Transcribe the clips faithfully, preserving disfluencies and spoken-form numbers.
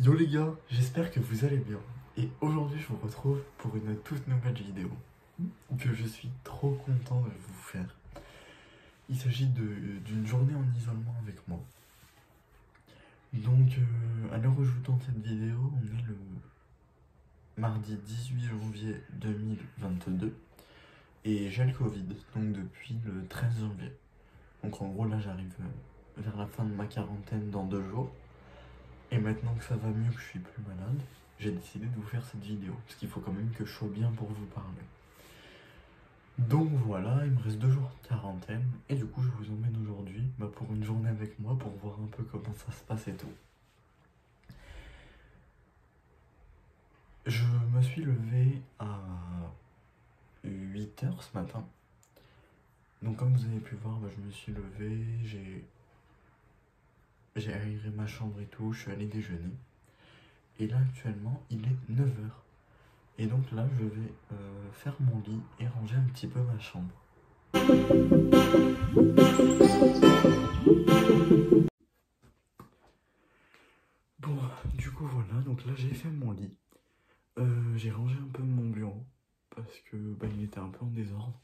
Yo les gars, j'espère que vous allez bien. Et aujourd'hui je vous retrouve pour une toute nouvelle vidéo que je suis trop content de vous faire. Il s'agit d'une journée en isolement avec moi. Donc euh, à l'heure où je vous tourne cette vidéo, on est le mardi dix-huit janvier deux mille vingt-deux. Et j'ai le Covid, donc depuis le treize janvier. Donc en gros là j'arrive vers la fin de ma quarantaine dans deux jours. Et maintenant que ça va mieux, que je suis plus malade, j'ai décidé de vous faire cette vidéo. Parce qu'il faut quand même que je sois bien pour vous parler. Donc voilà, il me reste deux jours de quarantaine. Et du coup, je vous emmène aujourd'hui bah, pour une journée avec moi pour voir un peu comment ça se passe et tout. Je me suis levé à huit heures ce matin. Donc comme vous avez pu voir, bah, je me suis levé, j'ai j'ai aéré ma chambre et tout, je suis allé déjeuner. Et là actuellement, il est neuf heures. Et donc là, je vais euh, faire mon lit et ranger un petit peu ma chambre. Bon, du coup voilà, donc là j'ai fait mon lit. Euh, j'ai rangé un peu mon bureau parce que bah, il était un peu en désordre.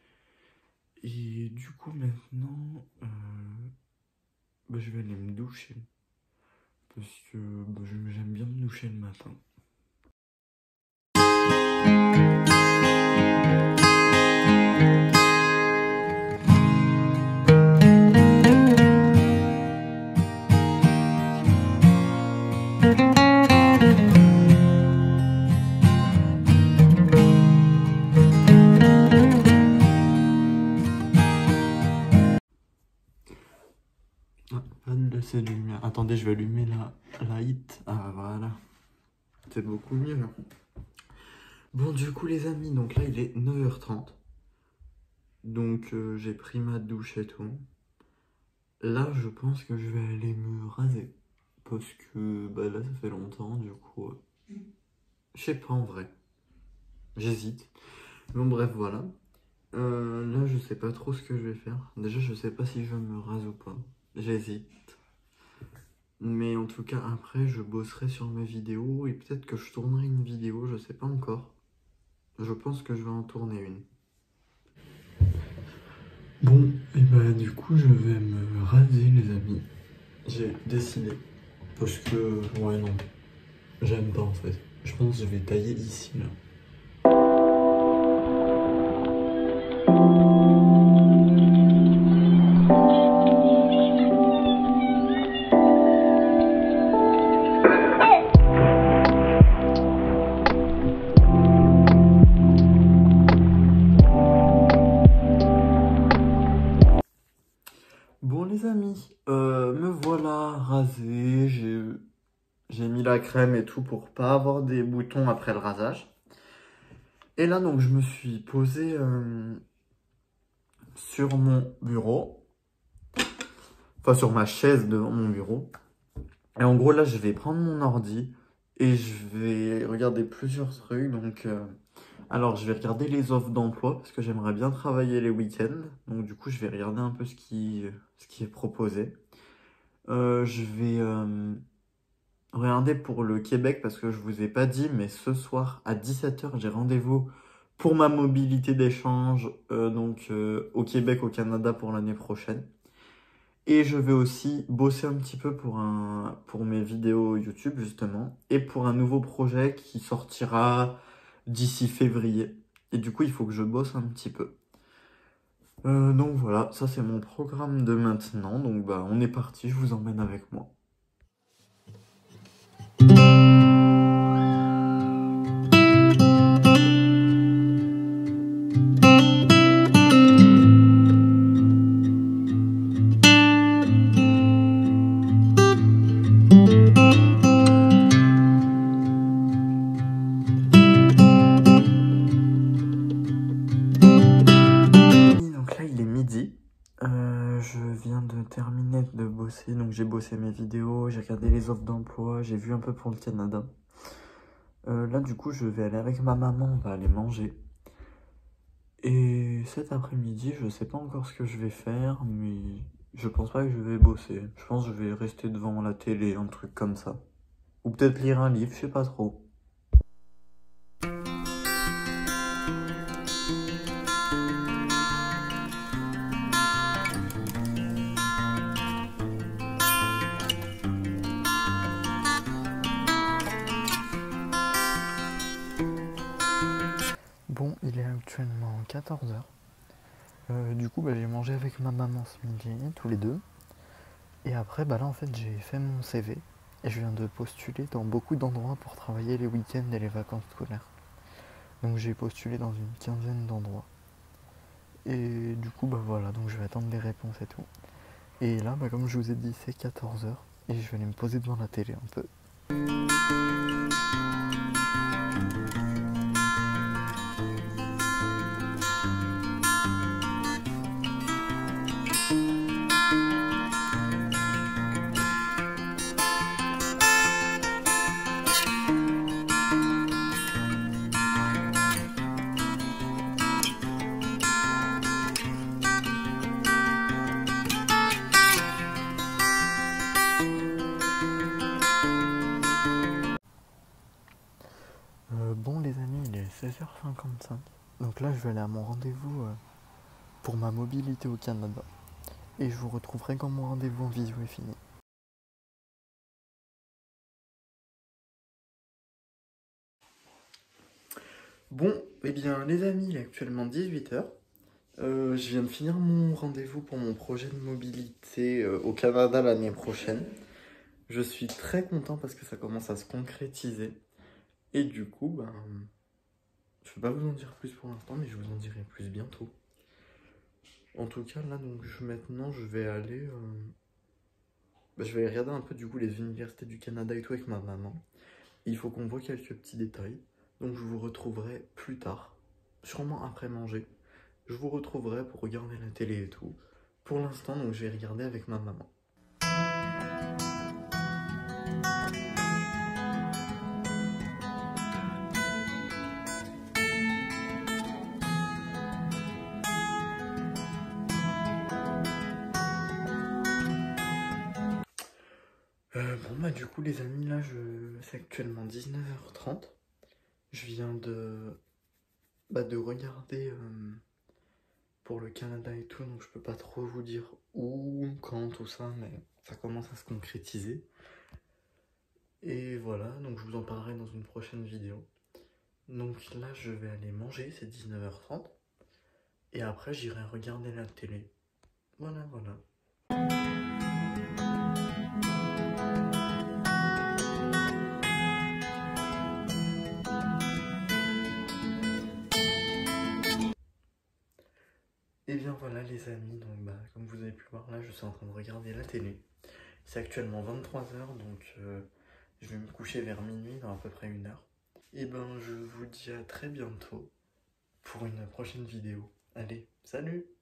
Et du coup maintenant, euh, bah, je vais aller me doucher. Parce que bah, j'aime bien me doucher le matin. Ah, pas de cette lumière. Attendez, je vais allumer la light. Ah voilà. C'est beaucoup mieux là. Bon du coup les amis, donc là il est neuf heures trente. Donc euh, j'ai pris ma douche et tout. Là je pense que je vais aller me raser. Parce que bah là ça fait longtemps du coup. Euh, je sais pas en vrai. J'hésite. Bon bref voilà. Euh, là je sais pas trop ce que je vais faire. Déjà je sais pas si je me rase ou pas. J'hésite. Mais en tout cas après je bosserai sur mes vidéos. Et peut-être que je tournerai une vidéo, je sais pas encore. Je pense que je vais en tourner une. Bon, et bah du coup je vais me raser les amis. J'ai décidé. Parce que, ouais non, j'aime pas en fait. Je pense que je vais tailler ici là. Bon les amis, euh, me voilà rasé, j'ai j'ai mis la crème et tout pour pas avoir des boutons après le rasage. Et là donc je me suis posé euh, sur mon bureau, enfin sur ma chaise devant mon bureau. Et en gros là je vais prendre mon ordi et je vais regarder plusieurs trucs. Donc euh, alors je vais regarder les offres d'emploi parce que j'aimerais bien travailler les week-ends. Donc du coup je vais regarder un peu ce qui, ce qui est proposé. Euh, je vais euh, regarder pour le Québec parce que je vous ai pas dit, mais ce soir à dix-sept heures, j'ai rendez-vous pour ma mobilité d'échange euh, donc euh, au Québec, au Canada pour l'année prochaine. Et je vais aussi bosser un petit peu pour, un, pour mes vidéos YouTube justement et pour un nouveau projet qui sortira d'ici février. Et du coup, il faut que je bosse un petit peu. Euh, donc voilà, ça c'est mon programme de maintenant. Donc bah on est parti, je vous emmène avec moi. Euh, je viens de terminer de bosser, donc j'ai bossé mes vidéos, j'ai regardé les offres d'emploi, j'ai vu un peu pour le Canada. Euh, là du coup je vais aller avec ma maman, on va aller manger. Et cet après-midi, je sais pas encore ce que je vais faire, mais je pense pas que je vais bosser. Je pense que je vais rester devant la télé, un truc comme ça. Ou peut-être lire un livre, je sais pas trop. Bon, il est actuellement quatorze heures. Euh, du coup, bah, j'ai mangé avec ma maman ce midi, tous les deux. Et après, bah là, en fait, j'ai fait mon C V. Et je viens de postuler dans beaucoup d'endroits pour travailler les week-ends et les vacances scolaires. Donc j'ai postulé dans une quinzaine d'endroits. Et du coup, bah voilà, donc je vais attendre les réponses et tout. Et là, bah, comme je vous ai dit, c'est quatorze heures. Et je vais aller me poser devant la télé un peu. Euh, bon les amis, il est seize heures cinquante-cinq. Donc là, je vais aller à mon rendez-vous euh, pour ma mobilité au Canada. Et je vous retrouverai quand mon rendez-vous en visio est fini. Bon, eh bien les amis, il est actuellement dix-huit heures. Euh, je viens de finir mon rendez-vous pour mon projet de mobilité euh, au Canada l'année prochaine. Je suis très content parce que ça commence à se concrétiser. Et du coup, ben, je ne vais pas vous en dire plus pour l'instant, mais je vous en dirai plus bientôt. En tout cas, là, donc, je, maintenant, je vais aller... Euh, ben, je vais regarder un peu, du coup, les universités du Canada et tout avec ma maman. Il faut qu'on voit quelques petits détails. Donc, je vous retrouverai plus tard, sûrement après manger. Je vous retrouverai pour regarder la télé et tout. Pour l'instant, donc, je vais regarder avec ma maman. Euh, bon bah du coup les amis, là je c'est actuellement dix-neuf heures trente. Je viens de bah, de regarder euh, pour le Canada et tout, donc je peux pas trop vous dire où, quand, tout ça, mais ça commence à se concrétiser. Et voilà, donc je vous en parlerai dans une prochaine vidéo. Donc là je vais aller manger, c'est dix-neuf heures trente. Et après j'irai regarder la télé. Voilà, voilà. Et bien voilà les amis, donc bah comme vous avez pu voir là, je suis en train de regarder la télé. C'est actuellement vingt-trois heures, donc euh, je vais me coucher vers minuit dans à peu près une heure. Et ben je vous dis à très bientôt pour une prochaine vidéo. Allez, salut!